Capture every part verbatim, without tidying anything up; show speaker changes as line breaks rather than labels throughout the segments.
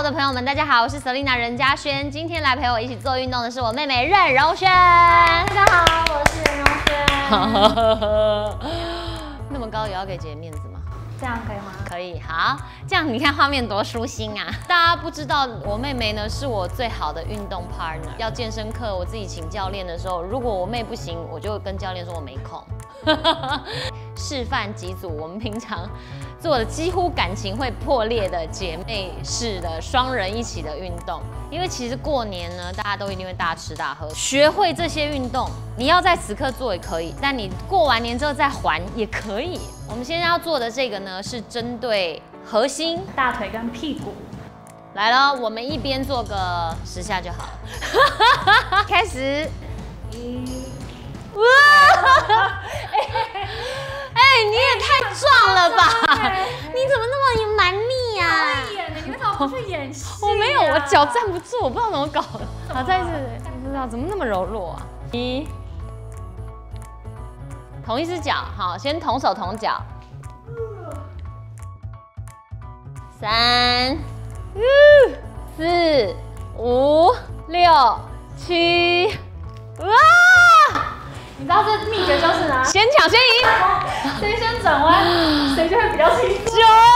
的朋友们，大家好，我是 Selina 任嘉萱。今天来陪我一起做运动的是我妹妹任柔萱。大
家好，我是任柔萱。
那么高也要给姐姐面子吗？
这样可以吗？
可以，好，这样你看画面多舒心啊！大家不知道，我妹妹呢是我最好的运动 partner。要健身课，我自己请教练的时候，如果我妹不行，我就跟教练说我没空。示范几组我们平常做的几乎感情会破裂的姐妹式的双人一起的运动。因为其实过年呢，大家都一定会大吃大喝，学会这些运动，你要在此刻做也可以，但你过完年之后再还也可以。我们现在要做的这个呢，是针对核心、
大腿跟屁股。
来了，我们一边做个十下就好了。开始。一。哇！哎、欸，你也太壮了吧！你怎么那么有蛮力啊？
会演的，你为什么不去演戏、啊？
我没有，我脚站不住，我不知道怎么搞的。好，再一次，不知道怎么那么柔弱啊！一，同一只脚，好，先同手同脚。三，四，五，六，七，哇！
你知道这秘诀就是哪？
先抢先赢，
谁先转弯，谁就会比较轻松。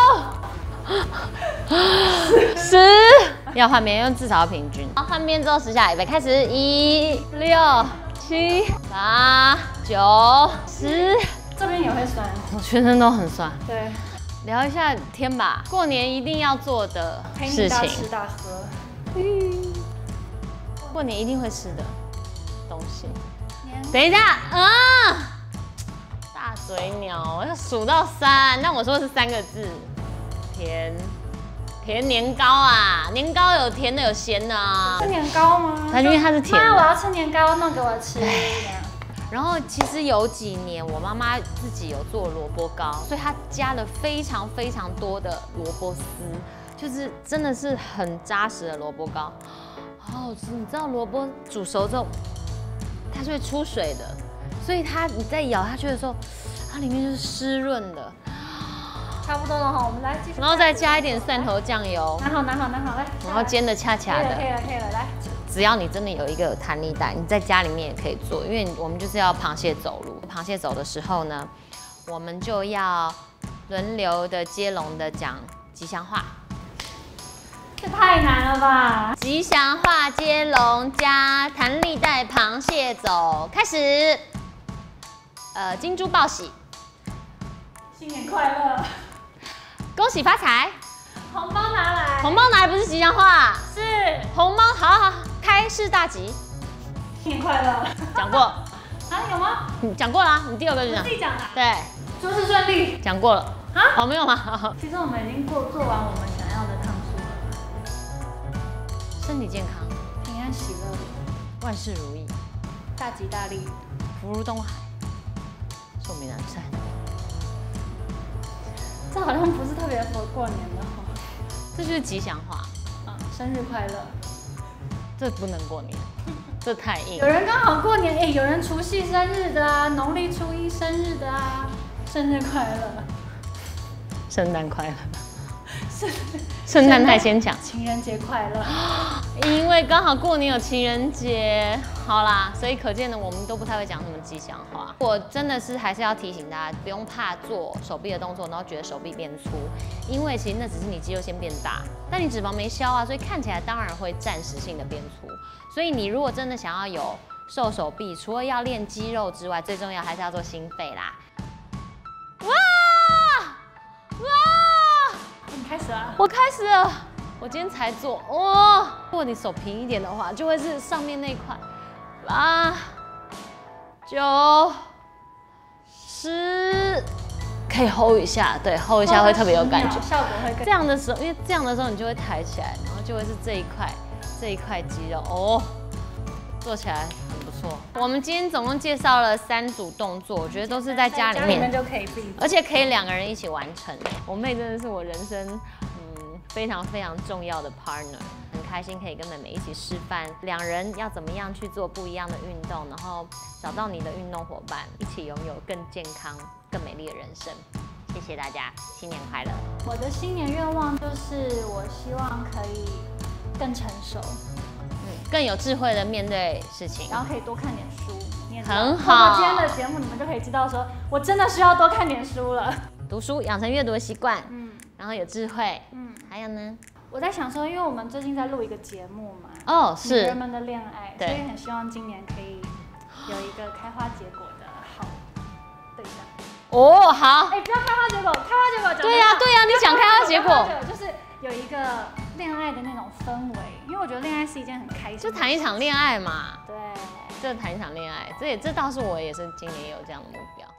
九、十，要换边，因为至少要平均。好，换边之后十下，预备开始，一、六、七、八、九、十。
这边也会酸，
我全身都很酸。
对，
聊一下天吧，过年一定要做的事情。
大吃大喝。
嗯，过年一定会吃的东西。等一下，啊！大嘴鸟，我要数到三。那我说的是三个字，甜甜年糕啊，年糕有甜的有咸的啊。
吃年糕吗？
它因为它是甜的。
妈，我要吃年糕，弄给我吃。
然后其实有几年我妈妈自己有做萝卜糕，所以她加了非常非常多的萝卜丝，就是真的是很扎实的萝卜糕，好好吃。你知道萝卜煮熟之后，它是会出水的，所以它你在咬下去的时候，它里面就是湿润的。
差不多了哈，我们来继续。
然后再加一点蒜头酱油，
拿好拿好拿好来。
然后煎的恰恰的。
可以了可以了，来。
只要你真的有一个有弹力带，你在家里面也可以做，因为我们就是要螃蟹走路。螃蟹走的时候呢，我们就要轮流的接龙的讲吉祥话。
这太难了吧！
吉祥话接龙加弹力带螃蟹走，开始。呃，金猪报喜，
新年快乐，
恭喜发财，
红包拿来，
红包拿来不是吉祥话，
是
红包，好好好，开市大吉，
新年快乐，
讲过
啊有吗？
你讲过啦，你第二个就讲，
自己讲的，
对，
诸事顺利，
讲过了，
啊？
哦没有吗？
其实我们已经过做完我们想要的趟数了，
身体健康，
平安喜乐，
万事如意，
大吉大利，
福如东海，寿比南山。
这好像不是特别符合过年的哈。
这就是吉祥话。
啊，生日快乐。
这不能过年，这太硬。
有人刚好过年，哎、欸，有人除夕生日的啊，农历初一生日的啊，生日快乐。
圣诞快乐。圣诞太牵强。
情人节快乐。
因为刚好过年有情人节，好啦，所以可见呢，我们都不太会讲什么吉祥话。我真的是还是要提醒大家，不用怕做手臂的动作，然后觉得手臂变粗，因为其实那只是你肌肉先变大，但你脂肪没消啊，所以看起来当然会暂时性的变粗。所以你如果真的想要有瘦手臂，除了要练肌肉之外，最重要还是要做心肺啦。哇哇！
你开始了，
我开始了。我今天才做哦，如果你手平一点的话，就会是上面那一块。八、九、十，可以 hold 一下，对 ，hold 一下会特别有感觉，
效果会更。
这样的时候，因为这样的时候你就会抬起来，然后就会是这一块这一块肌肉哦，做起来很不错。我们今天总共介绍了三组动作，我觉得都是在家里面，
家里面就可以自己，
而且可以两个人一起完成。我妹真的是我人生。非常非常重要的 partner， 很开心可以跟妹妹一起示范两人要怎么样去做不一样的运动，然后找到你的运动伙伴，一起拥有更健康、更美丽的人生。谢谢谢大家，新年快乐。
我的新年愿望就是我希望可以更成熟，
嗯，更有智慧的面对事情，
然后可以多看点书。你也
很好。
通过今天的节目，你们就可以知道说，我真的需要多看点书了。
读书，养成阅读的习惯，
嗯，
然后有智慧，
嗯，
还有呢？
我在想说，因为我们最近在录一个节目嘛，
哦，
女
是
人们的恋爱，所
对
以很希望今年可以有一个开花结果的好对象。
哦，好，
哎，不要开花结果，开花结果讲
对呀、对呀、你讲开花结果，
就是有一个恋爱的那种氛围，因为我觉得恋爱是一件很开心的事情，
就谈一场恋爱嘛，
对，
就谈一场恋爱，这也这倒是我也是今年也有这样的目标。